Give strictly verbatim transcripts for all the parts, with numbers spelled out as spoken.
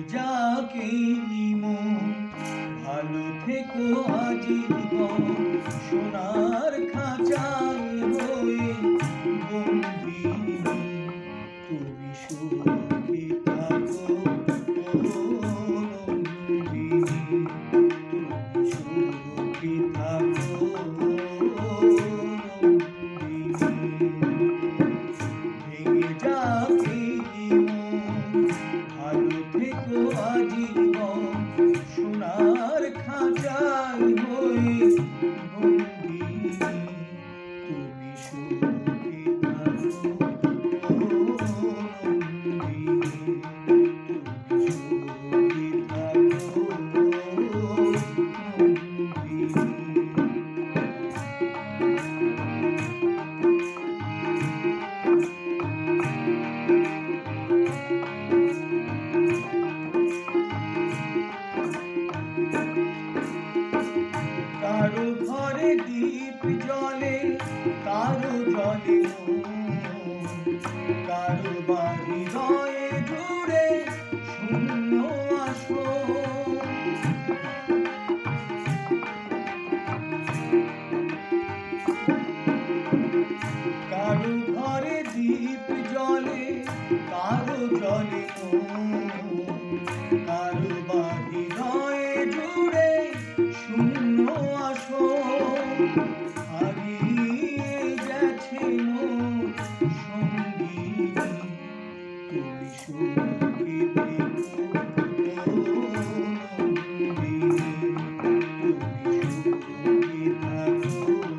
যাকে মন ভালো থেকো আজীবন সোনার খাঁচায় হয়ে বন্দিনী তুমি সুখী থাকো নন্দিনী তুমি সুখী থাকো ভেঙে যাকে ভালো থেকো আজীবন সোনার খাঁচায় হয়ে বন্দিনী তুমি সুখী থাকো নন্দিনী তুমি সুখী থাকো নন্দিনী। কারো ঘরে দীপ জ্বলে কারো জলে কারো বা হৃদয়ে জুড়ে শূন্য আসন কারো ঘরে দীপ জ্বলে কারো জলে কারো বা হৃদয়ে জুড়ে শূন্য আসন হারিয়ে গেছে মোর সঙ্গিনী তুমি সুখী থেকো নন্দিনী তুমি সুখী থাকো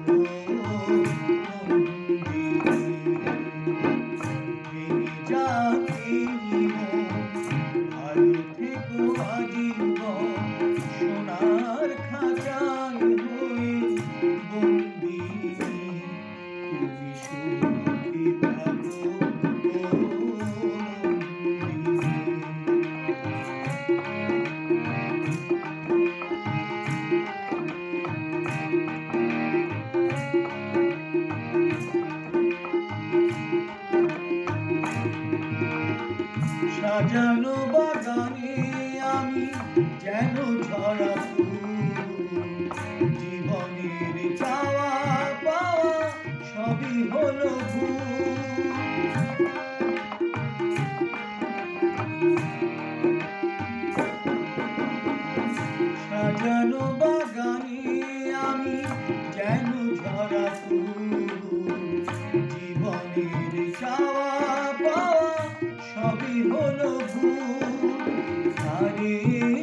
নন্দিনী যাকে ভালো থেকো আজীবন সোনার খাঁচায় হয়ে বন্দিনী তুমি সুখী থাকো সাজানো বাগানে আমি যেন ঝরা ফুল জীবনের চাওয়া পাওয়া সবই হলো ভুল সাজানো বাগানে আমি যেন ঝরা ফুল জীবনের চাওয়া পাওয়া সবই হলো ভুল হারিয়ে